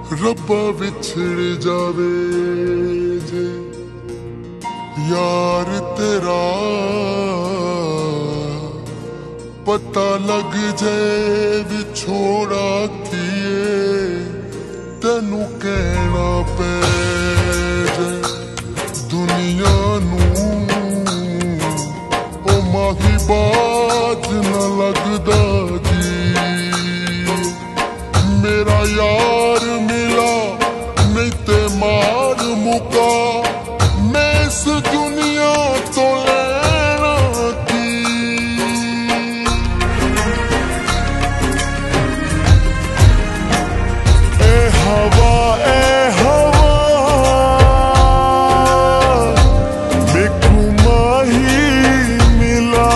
रब्बा विछड़ जावे जे यार तेरा, पता लग जाए विछोड़ा किए तेनू कहना पै जे दुनिया नू ओ माही बाज न लगदा जी। मेरा यार मिला नहीं ते मार मुका, मैं इस दुनिया तो लेना की। ए हवा देखू माही मिला,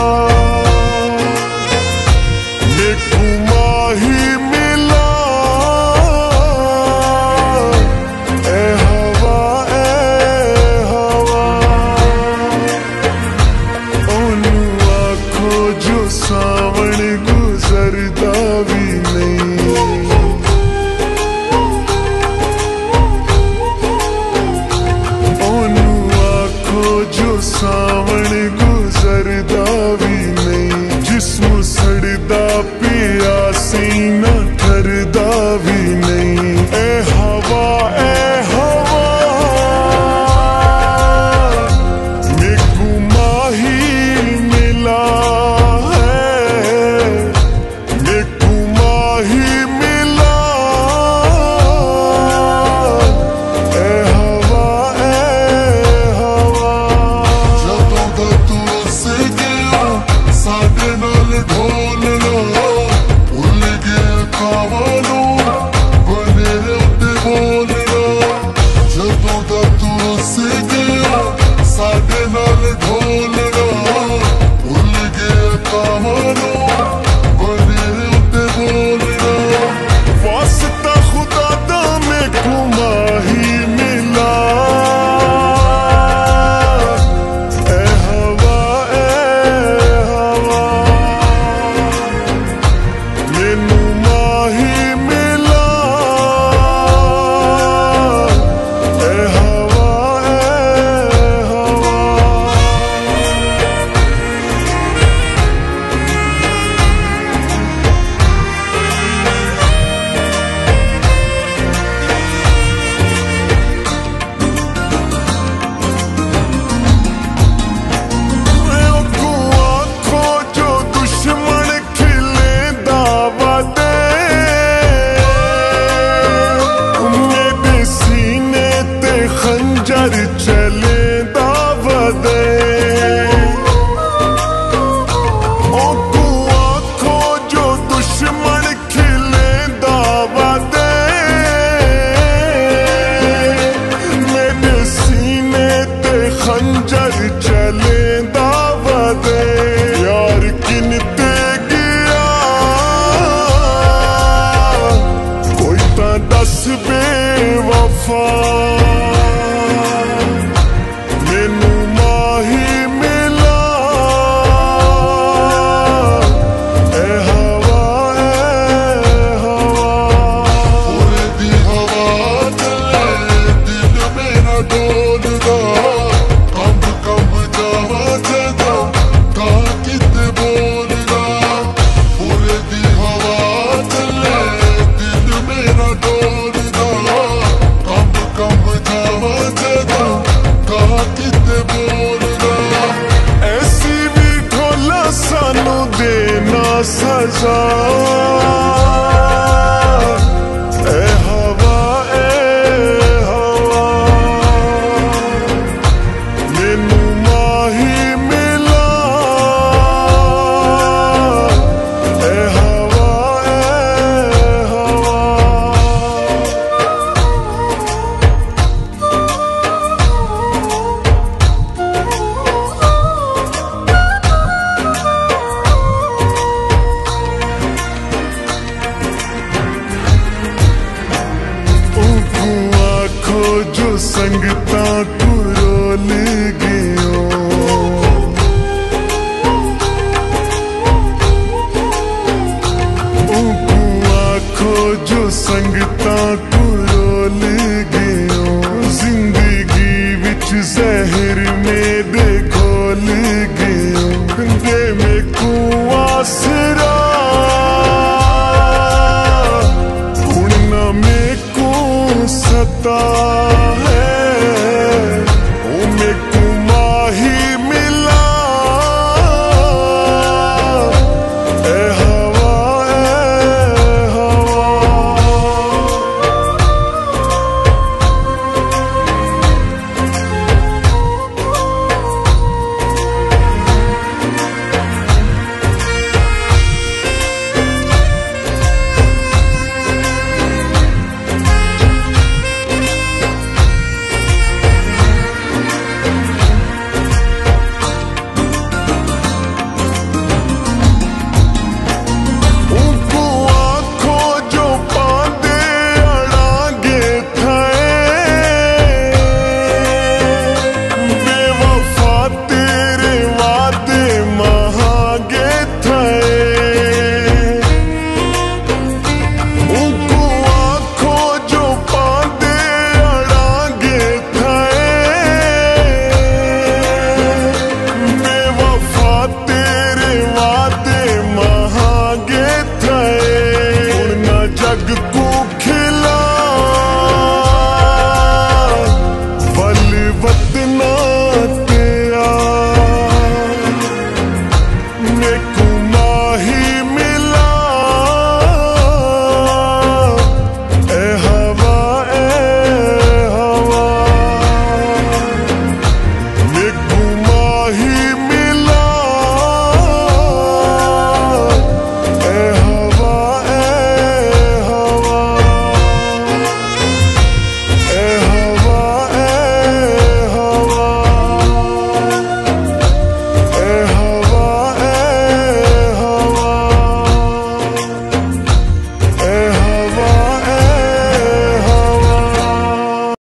देखू माही सावन गुजरदा भी नहीं, ओनू आखो जो सावन गुजरदा भी नहीं। जिस्म सड़दा पिया सीना ठरदा भी नहीं। ए हवा मेकू माही मिला, चले दावदे ओकू आखो जो दुश्मन खिले दावदे। मेरे सीने ते खंजर चले दावदे। यार किन ते गया कोई ता दस बेवफा, सजा ए हवा मैनू माही मिला। ए हवा जो संगता तू रोल गयो, आखो जो संगता तू घोल गयो, जिंदगी विच जहर मेरे घोल गयो, दे में को आसरा हुण ना में को सता जग